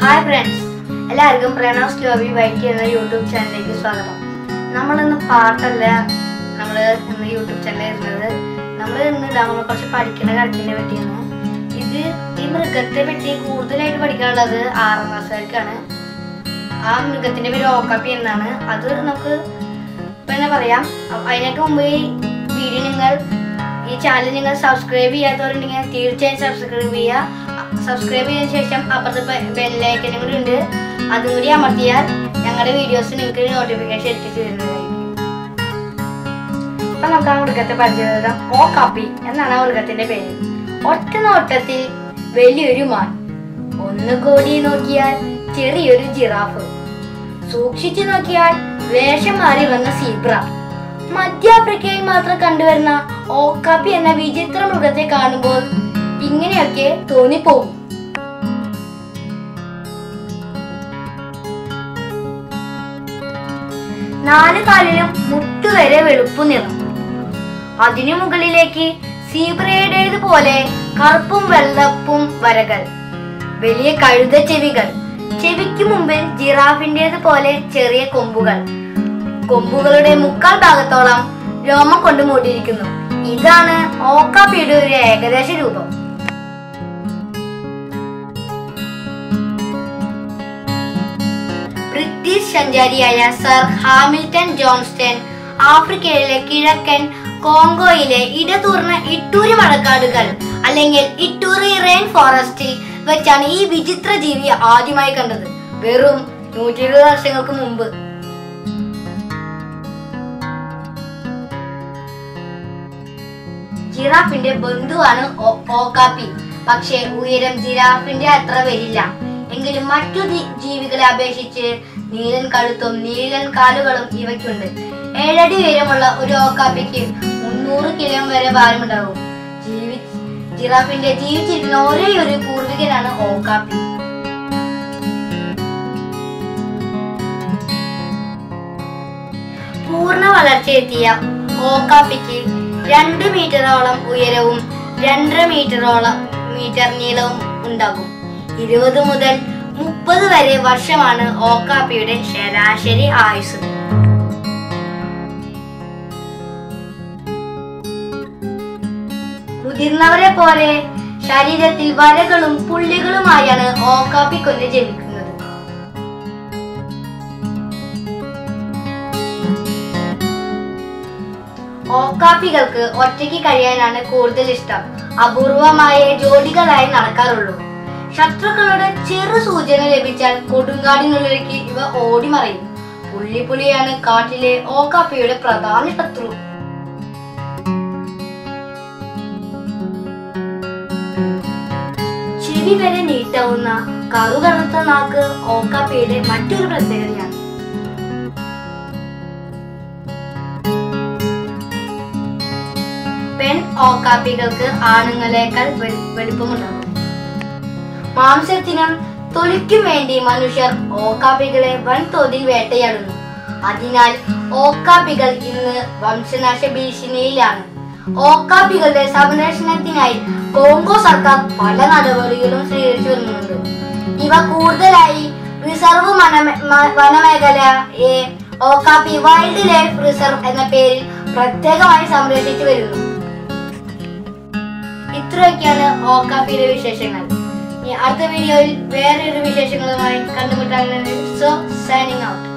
Hi friends, എല്ലാവർക്കും Pranav story white എന്ന YouTube ചാനലിലേക്ക് സ്വാഗതം. നമ്മളിന്ന് പാട്ടല്ല നമ്മൾ യൂട്യൂബ് ചാനലിൽ ഇരുന്നത്. നമ്മൾ കുറച്ച് പഠിക്കുന്ന കാര്യത്തിനെ പറ്റിയാണ്. ഈ മൃഗത്തെ പറ്റി കൂടുതലായിട്ട് പഠിക്കാനുള്ളത് 6ാം ക്ലാസ്സുകാർക്കാണ്. ആ മൃഗത്തിന്റെ പേര് ഓക്കാപ്പി എന്നാണ്. അത് നമുക്ക് പിന്നെ പറയാം. അതിനൊക്കെ മുമ്പ് ഈ വീഡിയോ ഈ ചാനൽ നിങ്ങൾ സബ്സ്ക്രൈബ് ചെയ്യാത്തവരുണ്ടെങ്കിൽ തീർച്ചയായും സബ്സ്ക്രൈബ് ചെയ്യുക. സബ്സ്ക്രൈബ് ചെയ്തതിനു ശേഷം അപ്പുറത്തെ ബെല്ലൈക്കനും കൂടി ഉണ്ട്, അതും കൂടി അമർത്തിയാൽ ഞങ്ങളുടെ വീഡിയോസ് നിങ്ങൾക്ക് നോട്ടിഫിക്കേഷൻ എത്തിച്ചു തരുന്നതായിരിക്കും. അപ്പൊ നമുക്ക് ആ മൃഗത്തെ പരിചയപ്പെടാം. ഓക്കാപ്പി എന്നാണ് ആ മൃഗത്തിന്റെ പേര്. ഒറ്റ നോട്ടത്തിൽ വലിയൊരു മാൻ, ഒന്നുകൂടി നോക്കിയാൽ ചെറിയൊരു ജിറാഫ്, സൂക്ഷിച്ചു നോക്കിയാൽ വേഷം മാറി വന്ന സീബ്ര. മധ്യാഫ്രിക്കയിൽ മാത്രം കണ്ടുവരുന്ന ഓക്കാപ്പി എന്ന വിചിത്ര മൃഗത്തെ കാണുമ്പോൾ ഇങ്ങനെയൊക്കെ തോന്നിപ്പോകും. നാല് കാലിലും മുട്ടുവരെ വെളുപ്പു നിറം. അതിനു മുകളിലേക്ക് സീബ്രയുടേതുപോലെ കറുപ്പും വെള്ളപ്പും വരകൾ. വലിയ കഴുത ചെവികൾ. ചെവിക്ക് മുമ്പിൽ ജിറാഫിന്റേതുപോലെ ചെറിയ കൊമ്പുകൾ. കൊമ്പുകളുടെ മുക്കാൽ ഭാഗത്തോളം രോമം കൊണ്ട് മൂടിയിരിക്കുന്നു. ഇതാണ് ഓക്കാപ്പിയുടെ ഒരു ഏകദേശ രൂപം. ബ്രിട്ടീഷ് സഞ്ചാരിയായ സർ ഹാമിൽട്ടൺ ജോൺസ്റ്റൺ ആഫ്രിക്കയിലെ കിഴക്കൻ കോങ്കോയിലെ ഇടതൂർന്ന ഇട്ടൂരി മഴക്കാടുകൾ അല്ലെങ്കിൽ ഇട്ടൂറി റെയിൻ ഫോറസ്റ്റിൽ വെച്ചാണ് ഈ വിചിത്ര ജീവി ആദ്യമായി കണ്ടത്, വെറും 120 വർഷങ്ങൾക്ക് മുമ്പ്. ജിറാഫിന്റെ ബന്ധുവാണ് ഓക്കാപ്പി. പക്ഷെ ഉയരം ജിറാഫിന്റെ അത്ര വരില്ല. എങ്കിലും മറ്റു ജീവികളെ അപേക്ഷിച്ച് നീലൻ കഴുത്തും നീലൻ കാലുകളും ഇവയ്ക്കുണ്ട്. 7 അടി ഉയരമുള്ള ഒരു ഓക്കാപ്പിക്ക് 300 കിലോ വരെ ഭാരമുണ്ടാകും. ജിറാഫിന്റെ ജീവിച്ചിരുന്ന ഒരേ ഒരു പൂർവികനാണ് ഓക്കാപ്പി. പൂർണ്ണ വളർച്ചയെത്തിയ ഓക്കാപ്പിക്ക് 2 മീറ്ററോളം ഉയരവും 2.5 മീറ്റർ നീളവും ഉണ്ടാകും. 20 മുതൽ 30 വരെ വർഷമാണ് ഓക്കാപ്പിയുടെ ശരാശരി ആയുസ്. മുതിർന്നവരെ പോലെ ശരീരത്തിൽ വരകളും പുള്ളികളുമായാണ് ഓക്കാപ്പി കൊന്ന് ജനിക്കുന്നത്. ഓക്കാപ്പികൾക്ക് ഒറ്റയ്ക്ക് കഴിയാനാണ് കൂടുതൽ ഇഷ്ടം. അപൂർവമായ ജോഡികളായി നടക്കാറുള്ളൂ. ശത്രുക്കളുടെ ചെറു സൂചന ലഭിച്ചാൽ കൊടുങ്കാടിനുള്ളിലേക്ക് ഇവ ഓടിമറയും. പുള്ളിയാണ് കാട്ടിലെ ഓക്കാപ്പിയുടെ പ്രധാന ശത്രു. ചെവി വരെ നീട്ടാവുന്ന കറുകറുത്ത നാക്ക് ഓക്കാപ്പിയുടെ മറ്റൊരു പ്രത്യേകതയാണ്. പെൺ ഓക്കാപ്പികൾക്ക് ആണുങ്ങളെക്കാൾ വലുപ്പമുണ്ടാകും. മാംസത്തിനും തൊലിക്കും വേണ്ടി മനുഷ്യർ ഓക്കാപ്പികളെ വൻതോതിൽ വേട്ടയാടുന്നു. അതിനാൽ ഓക്കാപ്പികൾ ഇന്ന് വംശനാശ ഭീഷണിയിലാണ്. ഓക്കാപ്പികളുടെ സംരക്ഷണത്തിനായി കോങ്കോ സർക്കാർ പല നടപടികളും സ്വീകരിച്ചു വരുന്നുണ്ട്. ഇവ കൂടുതലായി റിസർവ് വനമേഖലയെ ഓക്കാപ്പി വൈൽഡ് ലൈഫ് റിസർവ് എന്ന പേരിൽ പ്രത്യേകമായി സംരക്ഷിച്ചു വരുന്നു. ഇത്രയൊക്കെയാണ് ഓക്കാപ്പിയുടെ വിശേഷങ്ങൾ. അടുത്ത വീഡിയോയിൽ വേറൊരു വിശേഷങ്ങളുമായി കണ്ടുമുട്ടാൻ. So signing out.